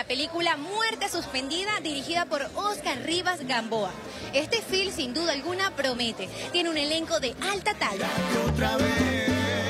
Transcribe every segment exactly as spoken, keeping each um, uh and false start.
la película Muerte Suspendida, dirigida por Óscar Rivas Gamboa. Este film, sin duda alguna, promete. Tiene un elenco de alta talla. Otra vez.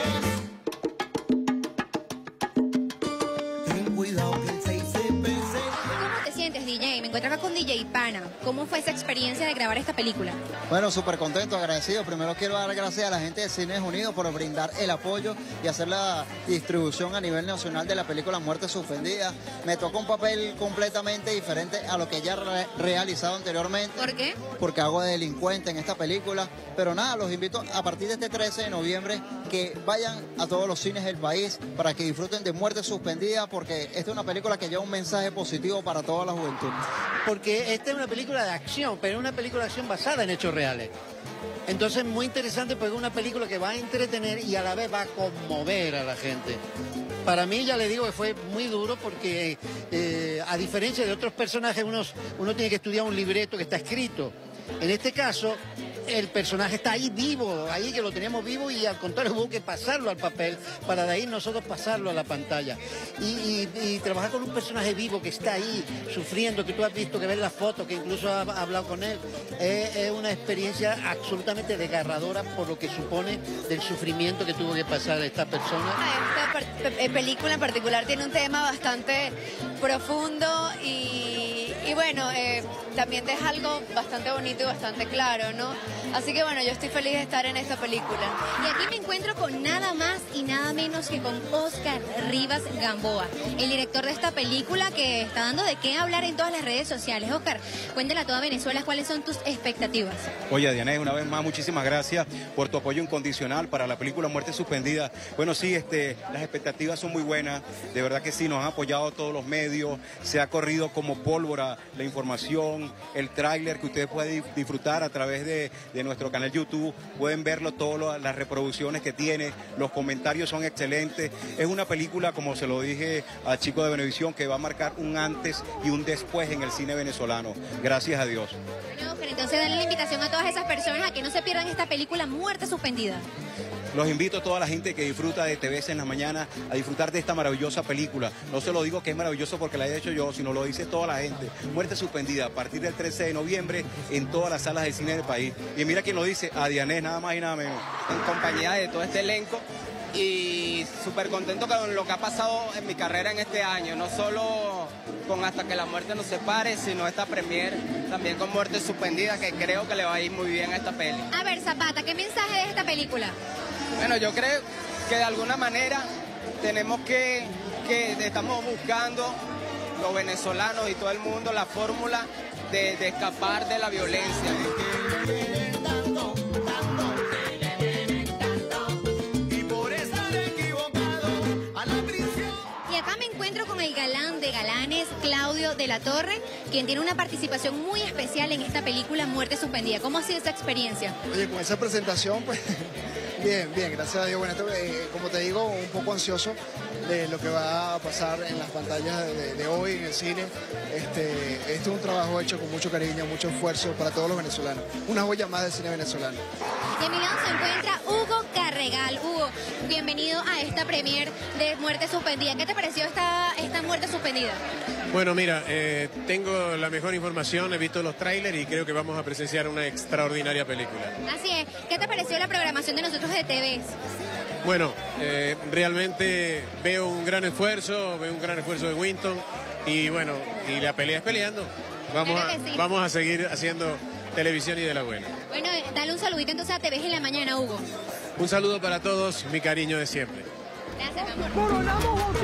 Ten cuidado que el seis se pese. ¿Cómo te sientes, D J? Me encuentro acá con D J Pana. ¿Cómo fue esa experiencia de grabar esta película? Bueno, súper contento, agradecido. Primero quiero dar gracias a la gente de Cines Unidos por brindar el apoyo y hacer la distribución a nivel nacional de la película Muerte Suspendida. Me tocó un papel completamente diferente a lo que ya he re realizado anteriormente. ¿Por qué? Porque hago de delincuente en esta película. Pero nada, los invito a partir de este trece de noviembre que vayan a todos los cines del país para que disfruten de Muerte Suspendida, porque esta es una película que lleva un mensaje positivo para toda la juventud. Porque esta es una película de acción, pero es una película de acción basada en hechos reales. Entonces, muy interesante porque es una película que va a entretener y a la vez va a conmover a la gente. Para mí, ya le digo que fue muy duro porque, eh, a diferencia de otros personajes, unos, uno tiene que estudiar un libreto que está escrito. En este caso, el personaje está ahí vivo, ahí que lo teníamos vivo, y al contrario hubo que pasarlo al papel para de ahí nosotros pasarlo a la pantalla. Y, y, y trabajar con un personaje vivo que está ahí sufriendo, que tú has visto, que ves las fotos, que incluso has hablado con él, es, es una experiencia absolutamente desgarradora por lo que supone del sufrimiento que tuvo que pasar esta persona. Esta película en particular tiene un tema bastante profundo y, y bueno, eh, también deja algo bastante bonito y bastante claro, ¿no? Así que bueno, yo estoy feliz de estar en esta película. Y aquí me encuentro con nada más y nada menos que con Óscar Rivas Gamboa, el director de esta película que está dando de qué hablar en todas las redes sociales. Óscar, cuéntale a toda Venezuela cuáles son tus expectativas. Oye, Diana, una vez más, muchísimas gracias por tu apoyo incondicional para la película Muerte Suspendida. Bueno, sí, este, las expectativas son muy buenas, de verdad que sí, nos han apoyado todos los medios, se ha corrido como pólvora la información, el tráiler que ustedes pueden disfrutar a través de, de nuestro canal YouTube, pueden verlo, todas las reproducciones que tiene, los comentarios son excelentes. Es una película, como se lo dije al chico de Venevisión, que va a marcar un antes y un después en el cine venezolano, gracias a Dios. Bueno, Óscar, entonces dale la invitación a todas esas personas a que no se pierdan esta película Muerte Suspendida. Los invito a toda la gente que disfruta de T V C en la mañana a disfrutar de esta maravillosa película. No se lo digo que es maravilloso porque la he hecho yo, sino lo dice toda la gente. Muerte Suspendida a partir del trece de noviembre en todas las salas de cine del país. Y mira quién lo dice, a Dianés, nada más y nada menos. En compañía de todo este elenco y súper contento con lo que ha pasado en mi carrera en este año. No solo con Hasta que la muerte nos separe, sino esta premier también con Muerte Suspendida, que creo que le va a ir muy bien a esta peli. A ver, Zapata, ¿qué mensaje de esta película? Bueno, yo creo que de alguna manera tenemos que, que estamos buscando los venezolanos y todo el mundo la fórmula de, de escapar de la violencia. Y acá me encuentro con el galán de galanes, Claudio de la Torre, quien tiene una participación muy especial en esta película Muerte Suspendida. ¿Cómo ha sido esa experiencia? Oye, con esa presentación, pues, bien, bien, gracias a Dios. Bueno, esto, eh, como te digo, un poco ansioso de lo que va a pasar en las pantallas de, de hoy, en el cine. Este, este es un trabajo hecho con mucho cariño, mucho esfuerzo para todos los venezolanos. Una joya más del cine venezolano. Y a mi lado se encuentra Hugo Carregal. Hugo, bienvenido a esta premier de Muerte Suspendida. ¿Qué te pareció esta, esta Muerte Suspendida? Bueno, mira, eh, tengo la mejor información, he visto los trailers y creo que vamos a presenciar una extraordinaria película. Así es. ¿Qué te pareció la programación de nosotros de T V? Bueno, eh, realmente veo un gran esfuerzo, veo un gran esfuerzo de Winton y bueno, y la pelea es peleando. Vamos Claro a, que sí. vamos a seguir haciendo televisión y de la buena. Bueno, dale un saludito entonces a T V en la mañana, Hugo. Un saludo para todos, mi cariño de siempre. Gracias, mi amor.